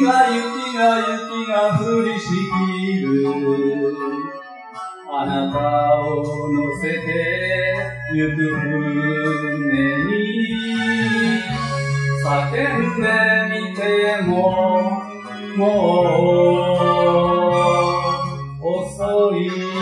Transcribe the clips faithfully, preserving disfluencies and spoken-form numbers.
が雪が雪が降りしきるあなたを乗せて行く船に叫んでみてももう遅い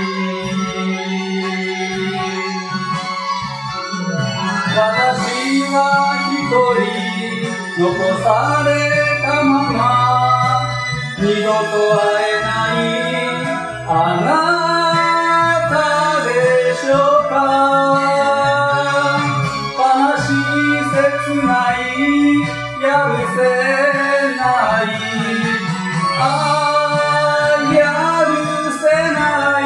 私は一人残されたまま二度と会えないあなたでしょうか悲しい切ないやるせないああやるせない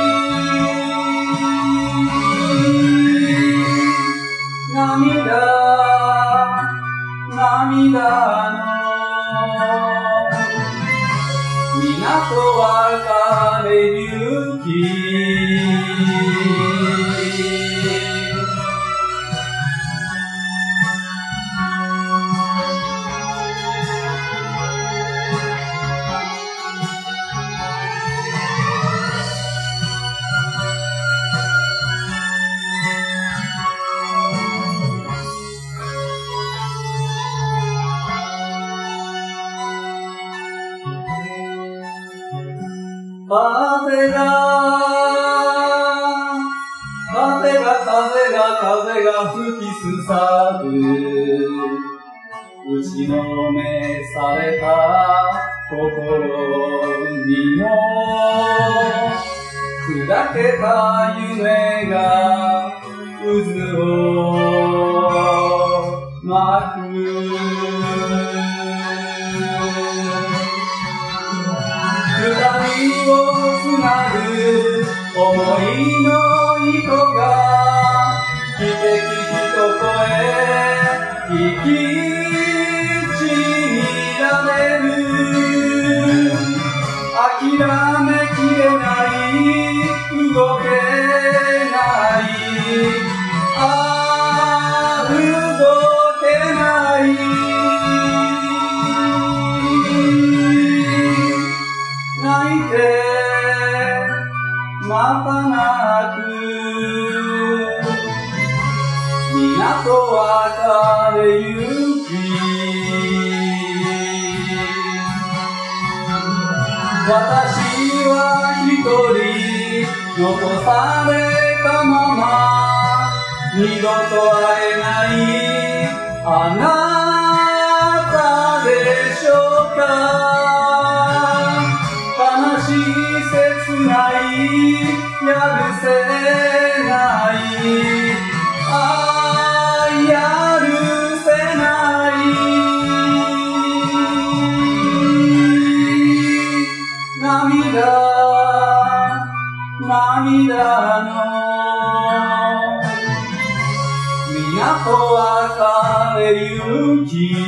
涙涙の港は枯れゆき風が、風が、風が、風が吹きすさぶ。打ちのめされた心にも、砕けた夢が渦を巻く。二人をつなぐ想いの糸が汽笛ひと声引きちぎられる諦めきれない動けないああ動けない泣いてまた泣く港は枯れゆき私は一人残されたまま二度と会えないあなたでしょうか悲しい切ないやるせないああやるせない涙涙の港は枯れゆき